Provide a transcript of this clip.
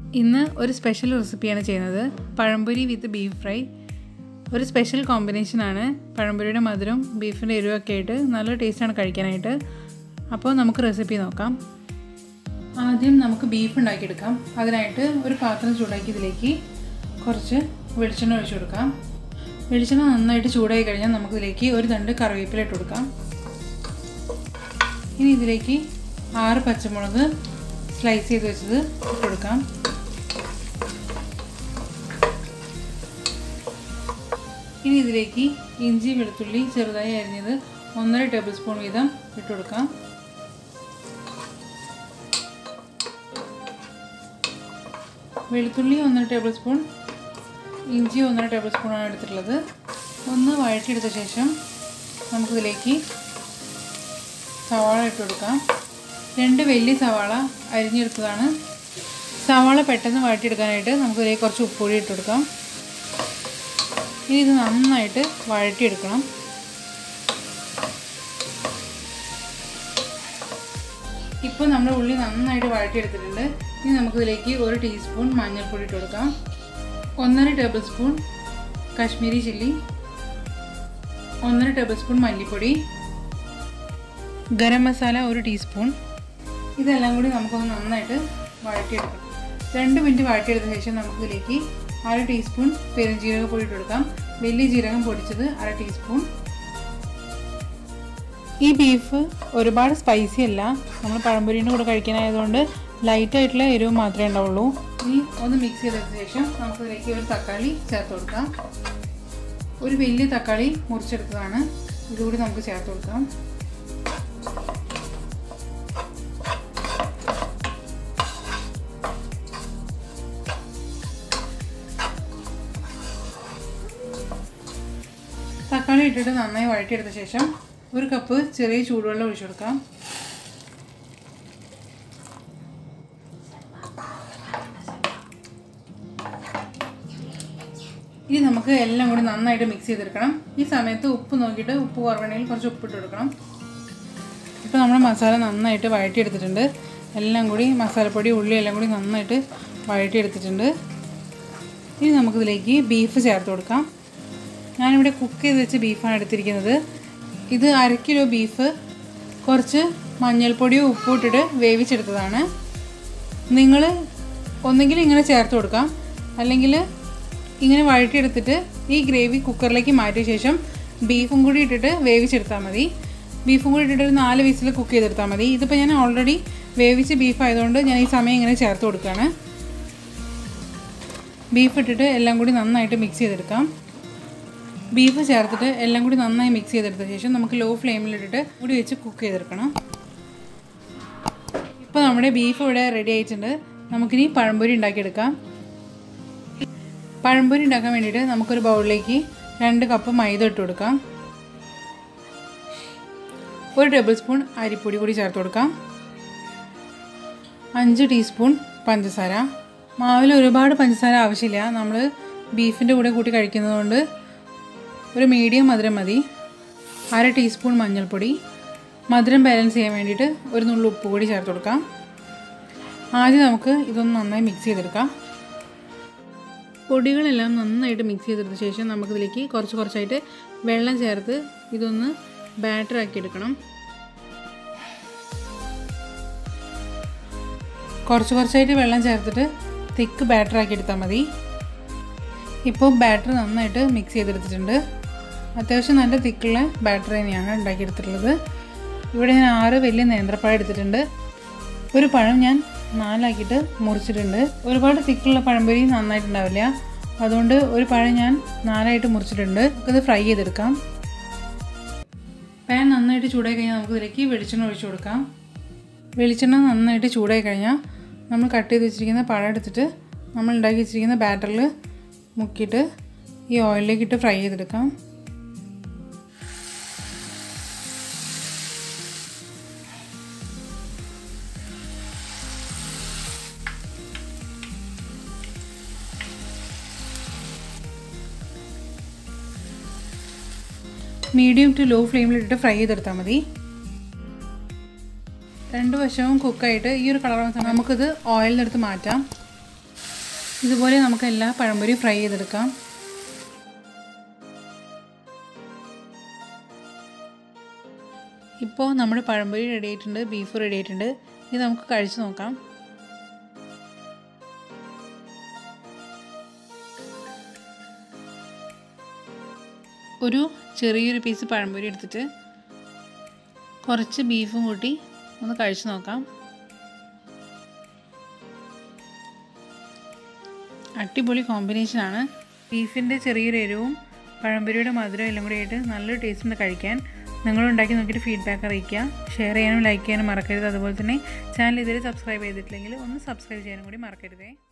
ഇന്ന് ഒരു സ്പെഷ്യൽ റെസിപ്പിയാണ് ചെയ്യുന്നത്. Pazhampori with beef fry. ഒരു സ്പെഷ്യൽ കോമ്പിനേഷനാണ്. പഴംപൊരിയുടെ മധുരം ബീഫിൻ്റെ എരിവൊക്കെ ആയിട്ട് നല്ല ടേസ്റ്റാണ് കഴിക്കാനായിട്ട്. അപ്പോൾ നമുക്ക് റെസിപ്പി നോക്കാം. ആദ്യം നമുക്ക് ബീഫ് ഉണ്ടാക്കിയെടുക്കാം. അതിനായിട്ട് ഒരു പാത്രം ചൂടാക്കി ഇതിലേക്ക് കുറച്ച് വെളിച്ചെണ്ണ ഒഴിച്ചു കൊടുക്കാം. വെളിച്ചെണ്ണ നന്നായിട്ട് ചൂടായി കഴിഞ്ഞാൽ നമുക്കിതിലേക്ക് ഒരു തണ്ട് കറിവേപ്പില ഇട്ട് കൊടുക്കാം. ഇനി ഇതിലേക്ക് 6 പച്ചമുളക് സ്ലൈസ് ചെയ്ത് വെച്ചത് ഇട്ട് കൊടുക്കാം. ഇനി ഇതിലേക്ക് ഇഞ്ചി വെളുത്തുള്ളി ചെറുതായി അരിഞ്ഞത് 1.5 ടേബിൾ സ്പൂൺ വീതം ഇട്ട് കൊടുക്കാം. വെളുത്തുള്ളി 1.5 ടേബിൾ സ്പൂൺ, ഇഞ്ചി 1.5 ടേബിൾ സ്പൂണാണ് എടുത്തിട്ടുള്ളത്. ഒന്ന് വഴറ്റിയെടുത്ത ശേഷം നമുക്കിതിലേക്ക് സവാള ഇട്ട് കൊടുക്കാം. 2 വലിയ സവാള അരിഞ്ഞെടുത്തതാണ്. സവാള പെട്ടെന്ന് വഴറ്റിയെടുക്കാനായിട്ട് നമുക്കിതിലേക്ക് കുറച്ച് ഉപ്പുപൊടി ഇട്ട് കൊടുക്കാം. ഇനി ഇത് നന്നായിട്ട് വഴറ്റിയെടുക്കണം. ഇപ്പോൾ നമ്മുടെ ഉള്ളി നന്നായിട്ട് വഴറ്റിയെടുത്തിട്ടുണ്ട്. ഇനി നമുക്കിതിലേക്ക് 1 ടീസ്പൂൺ മഞ്ഞൾപ്പൊടി ഇട്ട് കൊടുക്കാം. 1.5 tablespoon Kashmiri chilli, 1.5 tablespoon മല്ലിപ്പൊടി, ഗരം മസാല 1 ടീസ്പൂൺ. ഇതെല്ലാം കൂടി നമുക്കൊന്ന് നന്നായിട്ട് വഴറ്റിയെടുക്കണം. 2 മിനിറ്റ് വഴറ്റിയെടുത്ത ശേഷം നമുക്കിതിലേക്ക് 1/2 ടീസ്പൂൺ പെരുംജീരകപ്പൊടി ഇട്ട് കൊടുക്കാം. വലിയ ജീരകം പൊടിച്ചത് 1/2 ടീസ്പൂൺ. ഈ ബീഫ് ഒരുപാട് സ്പൈസി അല്ല. നമ്മൾ പഴംപൊരിയുടെ കൂടെ കഴിക്കാനായതുകൊണ്ട് ലൈറ്റായിട്ടുള്ള എരിവ് മാത്രമേ ഉണ്ടാവുള്ളൂ. ഇനി ഒന്ന് മിക്സ് ചെയ്തതിന് ശേഷം നമുക്കിതിലേക്ക് ഒരു തക്കാളി ചേർത്ത് കൊടുക്കാം. ഒരു വലിയ തക്കാളി മുറിച്ചെടുത്തതാണ്. ഇതുകൂടി നമുക്ക് ചേർത്ത് കൊടുക്കാം. തക്കാളി ഇട്ടിട്ട് നന്നായി വഴറ്റിയെടുത്ത ശേഷം 1 കപ്പ് ചെറിയ ചൂടുവെള്ളം ഒഴിച്ചു കൊടുക്കാം. ഇനി നമുക്ക് എല്ലാം കൂടി നന്നായിട്ട് മിക്സ് ചെയ്തെടുക്കണം. ഈ സമയത്ത് ഉപ്പ് നോക്കിയിട്ട് ഉപ്പ് കുറവുണ്ടെങ്കിൽ കുറച്ച് ഉപ്പിട്ട് കൊടുക്കണം. ഇപ്പോൾ നമ്മുടെ മസാല നന്നായിട്ട് വഴറ്റിയെടുത്തിട്ടുണ്ട്. എല്ലാം കൂടി മസാലപ്പൊടി ഉള്ളി എല്ലാം കൂടി നന്നായിട്ട് വഴറ്റിയെടുത്തിട്ടുണ്ട്. ഇനി നമുക്കിതിലേക്ക് ബീഫ് ചേർത്ത് കൊടുക്കാം. ഞാനിവിടെ കുക്ക് ചെയ്ത് വെച്ച് ബീഫാണ് എടുത്തിരിക്കുന്നത്. ഇത് 1/2 കിലോ ബീഫ് കുറച്ച് മഞ്ഞൾപ്പൊടിയോ ഉപ്പും ഇട്ടിട്ട് വേവിച്ചെടുത്തതാണ്. നിങ്ങൾ ഒന്നെങ്കിൽ ഇങ്ങനെ ചേർത്ത് കൊടുക്കാം, അല്ലെങ്കിൽ ഇങ്ങനെ വഴറ്റിയെടുത്തിട്ട് ഈ ഗ്രേവി കുക്കറിലേക്ക് മാറ്റിയ ശേഷം ബീഫും കൂടി ഇട്ടിട്ട് വേവിച്ചെടുത്താൽ മതി. ബീഫും കൂടി ഇട്ടിട്ട് ഒരു 4 വിസിൽ കുക്ക് ചെയ്തെടുത്താൽ മതി. ഇതിപ്പോൾ ഞാൻ ഓൾറെഡി വേവിച്ച് ബീഫ് ആയതുകൊണ്ട് ഞാൻ ഈ സമയം ഇങ്ങനെ ചേർത്ത് കൊടുക്കുകയാണ്. ബീഫ് ഇട്ടിട്ട് എല്ലാം കൂടി നന്നായിട്ട് മിക്സ് ചെയ്തെടുക്കാം. ബീഫ് ചേർത്തിട്ട് എല്ലാം കൂടി നന്നായി മിക്സ് ചെയ്തെടുത്ത ശേഷം നമുക്ക് ലോ ഫ്ലെയിമിലിട്ടിട്ട് കൂടി വെച്ച് കുക്ക് ചെയ്തെടുക്കണം. ഇപ്പോൾ നമ്മുടെ ബീഫ് ഇവിടെ റെഡി ആയിട്ടുണ്ട്. നമുക്കിനി പഴംപൊരി ഉണ്ടാക്കിയെടുക്കാം. പഴംപൊരി ഉണ്ടാക്കാൻ വേണ്ടിയിട്ട് നമുക്കൊരു ബൗളിലേക്ക് 2 കപ്പ് മൈദ ഇട്ട് കൊടുക്കാം. 1 ടേബിൾ സ്പൂൺ അരിപ്പൊടി കൂടി ചേർത്ത് കൊടുക്കാം. 5 ടീസ്പൂൺ പഞ്ചസാര. മാവിൽ ഒരുപാട് പഞ്ചസാര ആവശ്യമില്ല. നമ്മൾ ബീഫിൻ്റെ കൂടെ കൂട്ടി കഴിക്കുന്നതുകൊണ്ട് ഒരു മീഡിയം മധുരം മതി. 1/2 ടീസ്പൂൺ മഞ്ഞൾപ്പൊടി. മധുരം ബാലൻസ് ചെയ്യാൻ വേണ്ടിയിട്ട് ഒരു നുള്ളു ഉപ്പ് കൂടി ചേർത്ത് കൊടുക്കാം. ആദ്യം നമുക്ക് ഇതൊന്ന് നന്നായി മിക്സ് ചെയ്തെടുക്കാം. പൊടികളെല്ലാം നന്നായിട്ട് മിക്സ് ചെയ്തെടുത്ത ശേഷം നമുക്കിതിലേക്ക് കുറച്ചായിട്ട് വെള്ളം ചേർത്ത് ഇതൊന്ന് ബാറ്റർ ആക്കി എടുക്കണം. കുറച്ചായിട്ട് വെള്ളം ചേർത്തിട്ട് തിക്ക് ബാറ്റർ ആക്കി എടുത്താൽ മതി. ഇപ്പോൾ ബാറ്റർ നന്നായിട്ട് മിക്സ് ചെയ്തെടുത്തിട്ടുണ്ട്. അത്യാവശ്യം നല്ല തിക്കുള്ള ബാറ്റർ തന്നെയാണ് ഉണ്ടാക്കിയെടുത്തിട്ടുള്ളത്. ഇവിടെ ഞാൻ 6 വലിയ നേന്ത്രപ്പഴം എടുത്തിട്ടുണ്ട്. ഒരു പഴം ഞാൻ 4 ആക്കിയിട്ട് മുറിച്ചിട്ടുണ്ട്. ഒരുപാട് തിക്കുള്ള പഴംപൊരി നന്നായിട്ടുണ്ടാവില്ല, അതുകൊണ്ട് ഒരു പഴം ഞാൻ 4 ആയിട്ട് മുറിച്ചിട്ടുണ്ട്. നമുക്കത് ഫ്രൈ ചെയ്തെടുക്കാം. പാൻ നന്നായിട്ട് ചൂടായി കഴിഞ്ഞാൽ നമുക്കിതിലേക്ക് വെളിച്ചെണ്ണ ഒഴിച്ചു കൊടുക്കാം. വെളിച്ചെണ്ണ നന്നായിട്ട് ചൂടായി കഴിഞ്ഞാൽ നമ്മൾ കട്ട് ചെയ്ത് വെച്ചിരിക്കുന്ന പഴം എടുത്തിട്ട് നമ്മൾ ഉണ്ടാക്കി വെച്ചിരിക്കുന്ന ബാറ്ററിൽ മുക്കിയിട്ട് ഈ ഓയിലിലേക്ക് ഇട്ട് ഫ്രൈ ചെയ്തെടുക്കാം. മീഡിയം ടു ലോ ഫ്ലെയിമിലിട്ടിട്ട് ഫ്രൈ ചെയ്തെടുത്താൽ മതി. 2 വശവും കുക്കായിട്ട് ഈ ഒരു കളർ നമുക്കിത് ഓയിലിനെടുത്ത് മാറ്റാം. ഇതുപോലെ നമുക്ക് എല്ലാ പഴംപൊരിയും ഫ്രൈ ചെയ്തെടുക്കാം. ഇപ്പോൾ നമ്മുടെ പഴംപൊരി റെഡി ആയിട്ടുണ്ട്, ബീഫ് റെഡി ആയിട്ടുണ്ട്. ഇത് നമുക്ക് കഴിച്ചു നോക്കാം. ഒരു ചെറിയൊരു പീസ് പഴംപൊരി എടുത്തിട്ട് കുറച്ച് ബീഫും കൂട്ടി ഒന്ന് കഴിച്ചു നോക്കാം. അടിപൊളി കോമ്പിനേഷനാണ്. ബീഫിൻ്റെ ചെറിയൊരു എരിവും പഴംപൊരിയുടെ മധുരവും എല്ലാം കൂടി ആയിട്ട് നല്ലൊരു ടേസ്റ്റ് ഉണ്ട് കഴിക്കാൻ. നിങ്ങളുണ്ടാക്കി നോക്കിയിട്ട് ഫീഡ്ബാക്ക് അറിയിക്കുക. ഷെയർ ചെയ്യാനും ലൈക്ക് ചെയ്യാനും മറക്കരുത്. അതുപോലെ തന്നെ ചാനൽ ഇതുവരെ സബ്സ്ക്രൈബ് ചെയ്തിട്ടില്ലെങ്കിൽ ഒന്ന് സബ്സ്ക്രൈബ് ചെയ്യാനും കൂടി മറക്കരുതേ.